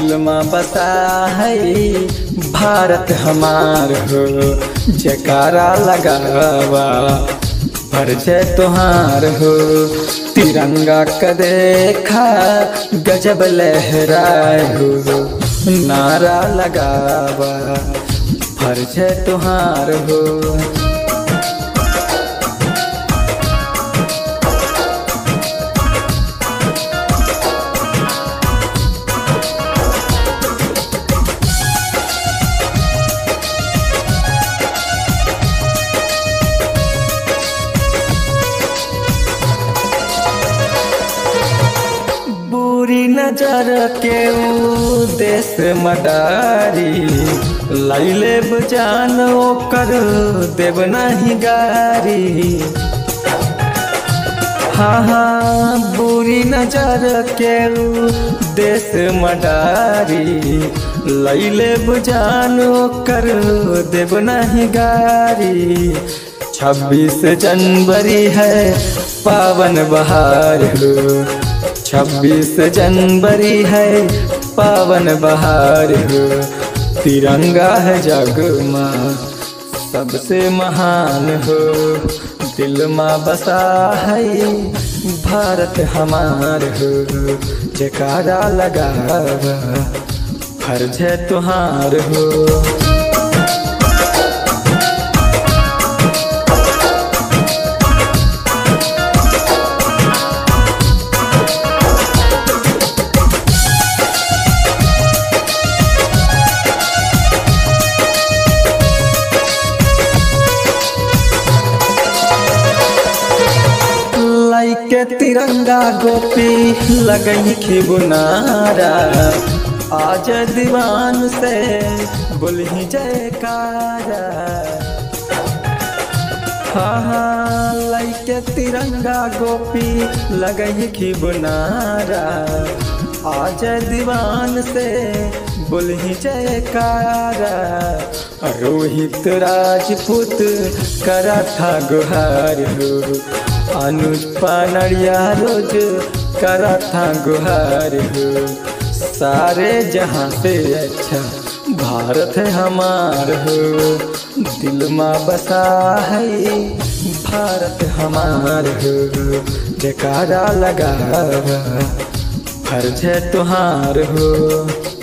दिल में बसा है भारत हमार हो, जयकारा लगावा परिचय तुहार हो। तिरंगा का देखा गजब लहराए हो, नारा लगावा परिचय तुहार हो। बुरी नजर के देश मडारी लैले बजान कर देव नहीं गारी। हाँ हाँ बुरी नजर के देश मडारी लैले बजान कर देव नहीं गारी। 26 जनवरी है पावन बहार हो, 26 जनवरी है पावन बहार हो। तिरंगा है जग में सबसे महान हो, दिल में बसा है भारत हमार हो, जयकारा लगावा फर्ज है तुहार हो। के तिरंगा गोपी लगई खी बुनारा, आज दीवान से बोलही जयकारा। हाँ हाँ लइके तिरंगा गोपी लगई खी बुनारा, आज दीवान से बोलही जयकारा। रोहित राजपूत करा था गुहार हो, अनुज पानड़िया रोज करा था गुहार हो। सारे जहां से अच्छा भारत है हमार हो, दिल में बसा है भारत हमार हो, जयकारा लगावा फर्ज है तुहार हो।